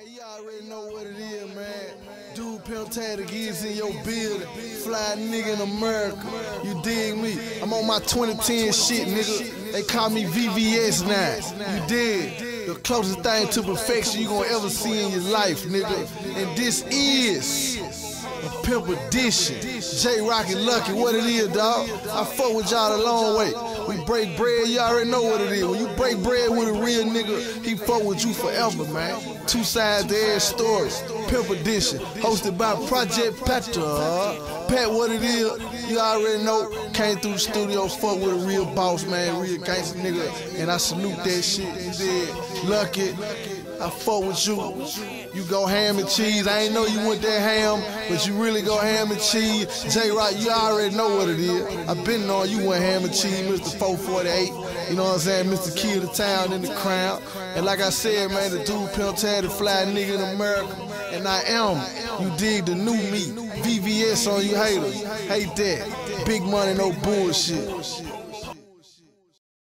Hey, you already know what it is, man. Dude Pimp Tatted is in your building. Fly nigga in America. You dig me? I'm on my 2010 shit, nigga. They call me VVS now. You dig? The closest thing to perfection you gonna ever see in your life, nigga. And this is a Pimp Edition. J Rocky Lucky, what it is, dog? I fuck with y'all a long way. We break bread, you already know what it is. When you break bread with a real nigga, he fuck with you forever, man. Two sides to every story. Pimp Edition, hosted by Project Petra. Pat, what it is, you already know. Came through the studio, fuck with a real boss, man, real gangster nigga. And I salute that shit, you did. Lucky, I fuck with you. You go ham and cheese. I ain't know you went that ham, but you really go ham and cheese. J Rock, you already know what it is. I been knowing you went ham and cheese, Mr. 448. You know what I'm saying? Mr. Key of the town in the crown. And like I said, man, the dude Pimp Tatted fly nigga in America. And I am, you dig, the new me. VVS on you haters. Hate that. Big money, no bullshit.